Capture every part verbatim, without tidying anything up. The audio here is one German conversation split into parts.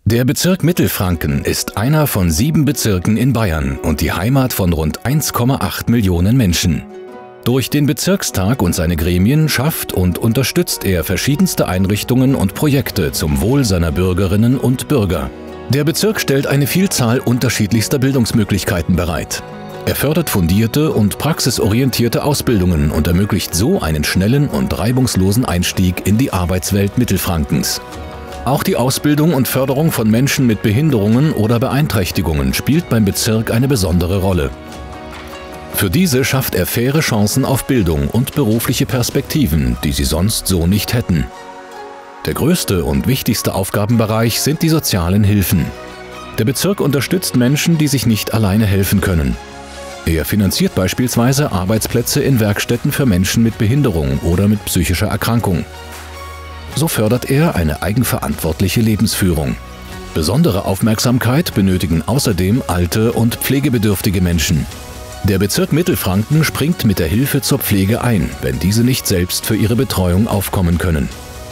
Der Bezirk Mittelfranken ist einer von sieben Bezirken in Bayern und die Heimat von rund eins Komma acht Millionen Menschen. Durch den Bezirkstag und seine Gremien schafft und unterstützt er verschiedenste Einrichtungen und Projekte zum Wohl seiner Bürgerinnen und Bürger. Der Bezirk stellt eine Vielzahl unterschiedlichster Bildungsmöglichkeiten bereit. Er fördert fundierte und praxisorientierte Ausbildungen und ermöglicht so einen schnellen und reibungslosen Einstieg in die Arbeitswelt Mittelfrankens. Auch die Ausbildung und Förderung von Menschen mit Behinderungen oder Beeinträchtigungen spielt beim Bezirk eine besondere Rolle. Für diese schafft er faire Chancen auf Bildung und berufliche Perspektiven, die sie sonst so nicht hätten. Der größte und wichtigste Aufgabenbereich sind die sozialen Hilfen. Der Bezirk unterstützt Menschen, die sich nicht alleine helfen können. Er finanziert beispielsweise Arbeitsplätze in Werkstätten für Menschen mit Behinderung oder mit psychischer Erkrankung. So fördert er eine eigenverantwortliche Lebensführung. Besondere Aufmerksamkeit benötigen außerdem alte und pflegebedürftige Menschen. Der Bezirk Mittelfranken springt mit der Hilfe zur Pflege ein, wenn diese nicht selbst für ihre Betreuung aufkommen können.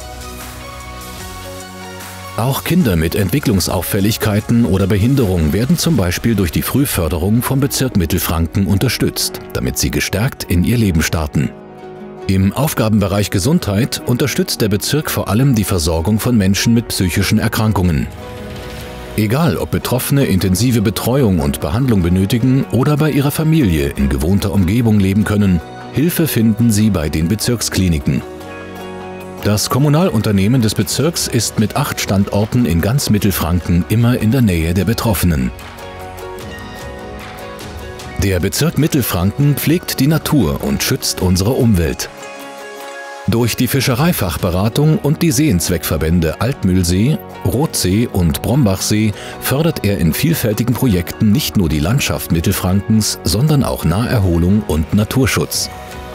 Auch Kinder mit Entwicklungsauffälligkeiten oder Behinderung werden zum Beispiel durch die Frühförderung vom Bezirk Mittelfranken unterstützt, damit sie gestärkt in ihr Leben starten. Im Aufgabenbereich Gesundheit unterstützt der Bezirk vor allem die Versorgung von Menschen mit psychischen Erkrankungen. Egal, ob Betroffene intensive Betreuung und Behandlung benötigen oder bei ihrer Familie in gewohnter Umgebung leben können, Hilfe finden sie bei den Bezirkskliniken. Das Kommunalunternehmen des Bezirks ist mit acht Standorten in ganz Mittelfranken immer in der Nähe der Betroffenen. Der Bezirk Mittelfranken pflegt die Natur und schützt unsere Umwelt. Durch die Fischereifachberatung und die Seenzweckverbände Altmühlsee, Rothsee und Brombachsee fördert er in vielfältigen Projekten nicht nur die Landschaft Mittelfrankens, sondern auch Naherholung und Naturschutz.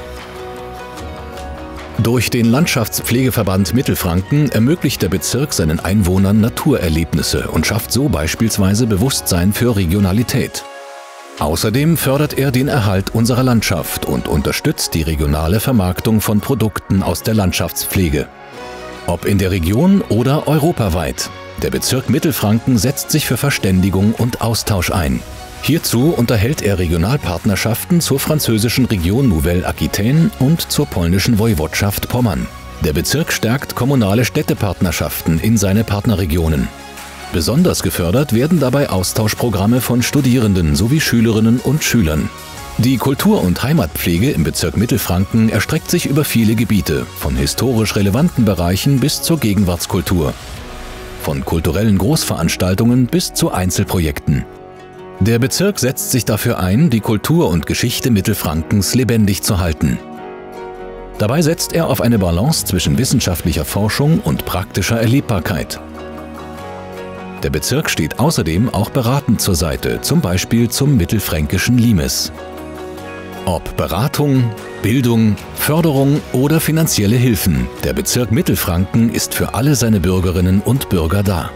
Durch den Landschaftspflegeverband Mittelfranken ermöglicht der Bezirk seinen Einwohnern Naturerlebnisse und schafft so beispielsweise Bewusstsein für Regionalität. Außerdem fördert er den Erhalt unserer Landschaft und unterstützt die regionale Vermarktung von Produkten aus der Landschaftspflege. Ob in der Region oder europaweit, der Bezirk Mittelfranken setzt sich für Verständigung und Austausch ein. Hierzu unterhält er Regionalpartnerschaften zur französischen Region Nouvelle-Aquitaine und zur polnischen Woiwodschaft Pommern. Der Bezirk stärkt kommunale Städtepartnerschaften in seine Partnerregionen. Besonders gefördert werden dabei Austauschprogramme von Studierenden sowie Schülerinnen und Schülern. Die Kultur- und Heimatpflege im Bezirk Mittelfranken erstreckt sich über viele Gebiete, von historisch relevanten Bereichen bis zur Gegenwartskultur, von kulturellen Großveranstaltungen bis zu Einzelprojekten. Der Bezirk setzt sich dafür ein, die Kultur und Geschichte Mittelfrankens lebendig zu halten. Dabei setzt er auf eine Balance zwischen wissenschaftlicher Forschung und praktischer Erlebbarkeit. Der Bezirk steht außerdem auch beratend zur Seite, zum Beispiel zum mittelfränkischen Limes. Ob Beratung, Bildung, Förderung oder finanzielle Hilfen, der Bezirk Mittelfranken ist für alle seine Bürgerinnen und Bürger da.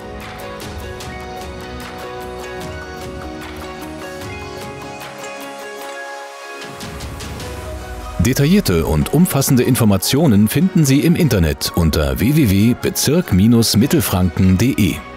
Detaillierte und umfassende Informationen finden Sie im Internet unter w w w punkt bezirk Bindestrich mittelfranken punkt de.